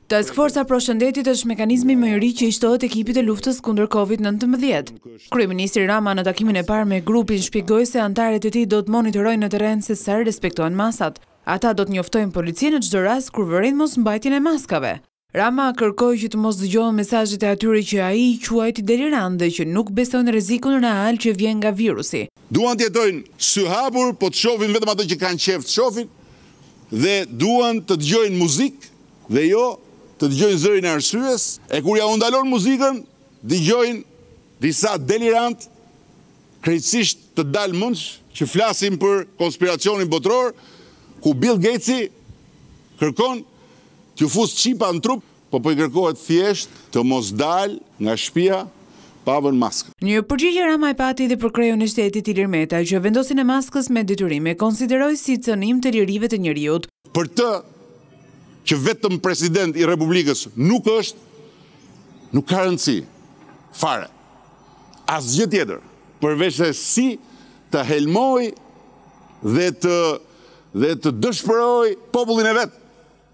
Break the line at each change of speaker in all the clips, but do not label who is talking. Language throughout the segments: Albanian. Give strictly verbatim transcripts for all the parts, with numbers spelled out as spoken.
Task Forca pro shëndetit është mekanizmi më i ri që i shtohet ekipit të luftës kundër kovid nëntëmbëdhjetë. Kryeministri Rama në takimin e parë me grupin shpjegoi se antarët e tij do të monitorojnë në terren se sa respektohen masat. Ata do të njoftojnë policinë në çdo rast kur vërin mos mbajtjen e maskave. Rama kërkoi që të mos dëgjohen mesazhet e atyre që ai i quajti delirant dhe që nuk besojnë rrezikun real që vjen nga virusi.
Duan të jetojnë sy hapur, po të shohin vetëm ato që kanë qejf të shohin dhe duan të dëgjojnë muzikë dhe jo të dëgjojnë zërin e arsyes, e kur ja u ndalon muzikën, dëgjojnë disa delirant, krejtësisht të dalë mundsh, që flasin për konspiracionin botror, ku Bill Gatesi kërkon t'ju fus qipa në trup, po po i kërkohet thjesht të mos dalë nga shtëpia pa vënë maskë.
Një përgjigje Rama e pati dhe për Kryeministri Edi Rama që vendosin e maskës me detyrim e konsideroi si cënim të lirive të njerëzit.
Për të që vetëm president i Republikës nuk është, nuk ka rëndësi fare. Asgjë tjetër, përveç se si të helmoj dhe të, dhe të dëshpëroj popullin e vetë.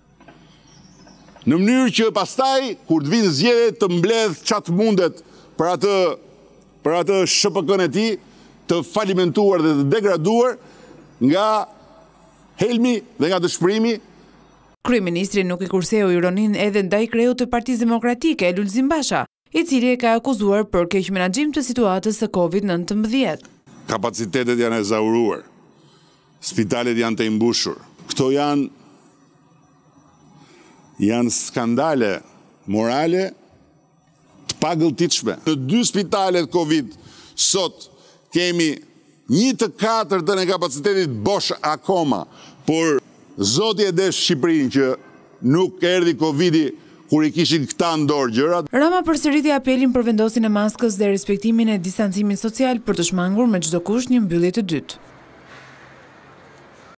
Në mënyrë që pastaj, kur të vinë zgjedhjet të mbledh qatë mundet për atë, për atë Sh P K-n e tij, të falimentuar dhe të degraduar nga helmi dhe nga dëshpërimi.
Kryeministri nuk i kurseu ironin edhe ndaj kreut të Partisë Demokratike, Lulzim Basha, i cili e ka akuzuar për keq menaxhim të situatës së kovid nëntëmbëdhjetë.
Kapacitetet janë ezauruar, spitalet janë tejmbushur. Këto janë, janë skandale morale të pagëlltitshme. Në dy spitalet kovid sot kemi një të katërtën e kapacitetit bosh akoma, por Zoti e desh Shqipërinë që nuk erdhi Covidi kur i kishin këta në dorë gjërat.
Rama përsëriti apelin për vendosjen e maskës dhe respektimin e distancimit social për të shmangur me çdo kusht një mbyllje të dytë.